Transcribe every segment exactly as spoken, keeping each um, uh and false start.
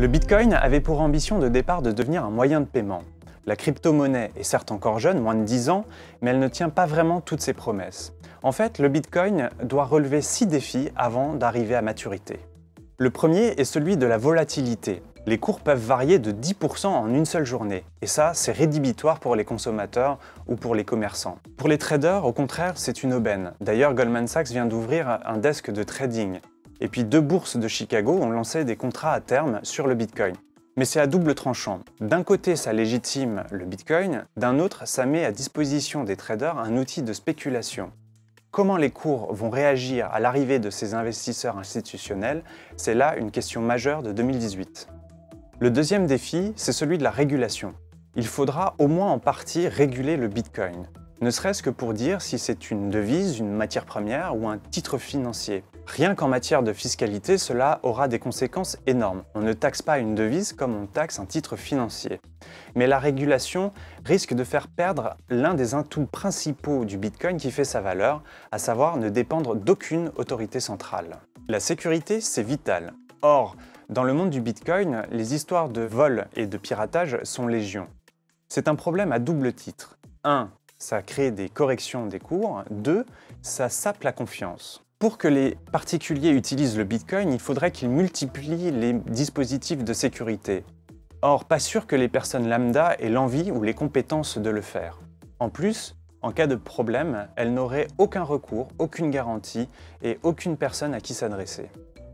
Le Bitcoin avait pour ambition de départ de devenir un moyen de paiement. La crypto-monnaie est certes encore jeune, moins de dix ans, mais elle ne tient pas vraiment toutes ses promesses. En fait, le Bitcoin doit relever six défis avant d'arriver à maturité. Le premier est celui de la volatilité. Les cours peuvent varier de dix pour cent en une seule journée, et ça, c'est rédhibitoire pour les consommateurs ou pour les commerçants. Pour les traders, au contraire, c'est une aubaine. D'ailleurs, Goldman Sachs vient d'ouvrir un desk de trading. Et puis deux bourses de Chicago ont lancé des contrats à terme sur le Bitcoin. Mais c'est à double tranchant. D'un côté, ça légitime le Bitcoin, d'un autre, ça met à disposition des traders un outil de spéculation. Comment les cours vont réagir à l'arrivée de ces investisseurs institutionnels, c'est là une question majeure de deux mille dix-huit. Le deuxième défi, c'est celui de la régulation. Il faudra au moins en partie réguler le Bitcoin, ne serait-ce que pour dire si c'est une devise, une matière première ou un titre financier. Rien qu'en matière de fiscalité, cela aura des conséquences énormes. On ne taxe pas une devise comme on taxe un titre financier. Mais la régulation risque de faire perdre l'un des atouts principaux du Bitcoin qui fait sa valeur, à savoir ne dépendre d'aucune autorité centrale. La sécurité, c'est vital. Or, dans le monde du Bitcoin, les histoires de vol et de piratage sont légion. C'est un problème à double titre. un. Ça crée des corrections des cours. deux. Ça sape la confiance. Pour que les particuliers utilisent le Bitcoin, il faudrait qu'ils multiplient les dispositifs de sécurité. Or, pas sûr que les personnes lambda aient l'envie ou les compétences de le faire. En plus, en cas de problème, elles n'auraient aucun recours, aucune garantie et aucune personne à qui s'adresser.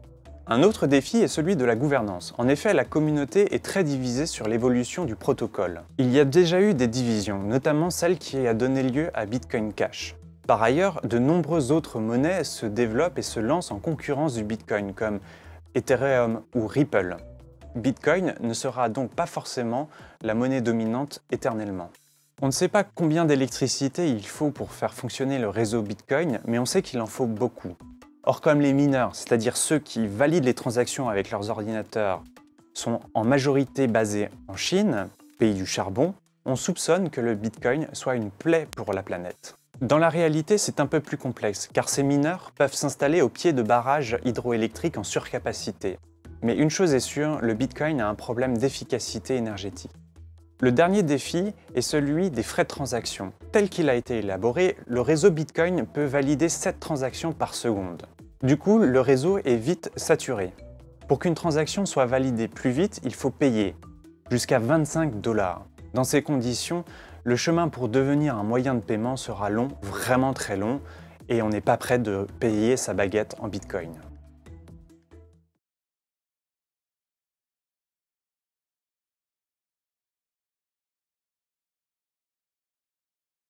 Un autre défi est celui de la gouvernance. En effet, la communauté est très divisée sur l'évolution du protocole. Il y a déjà eu des divisions, notamment celle qui a donné lieu à Bitcoin Cash. Par ailleurs, de nombreuses autres monnaies se développent et se lancent en concurrence du Bitcoin, comme Ethereum ou Ripple. Bitcoin ne sera donc pas forcément la monnaie dominante éternellement. On ne sait pas combien d'électricité il faut pour faire fonctionner le réseau Bitcoin, mais on sait qu'il en faut beaucoup. Or, comme les mineurs, c'est-à-dire ceux qui valident les transactions avec leurs ordinateurs, sont en majorité basés en Chine, pays du charbon, on soupçonne que le Bitcoin soit une plaie pour la planète. Dans la réalité, c'est un peu plus complexe, car ces mineurs peuvent s'installer au pied de barrages hydroélectriques en surcapacité. Mais une chose est sûre, le Bitcoin a un problème d'efficacité énergétique. Le dernier défi est celui des frais de transaction. Tel qu'il a été élaboré, le réseau Bitcoin peut valider sept transactions par seconde. Du coup, le réseau est vite saturé. Pour qu'une transaction soit validée plus vite, il faut payer jusqu'à vingt-cinq dollars. Dans ces conditions, le chemin pour devenir un moyen de paiement sera long, vraiment très long, et on n'est pas prêt de payer sa baguette en Bitcoin.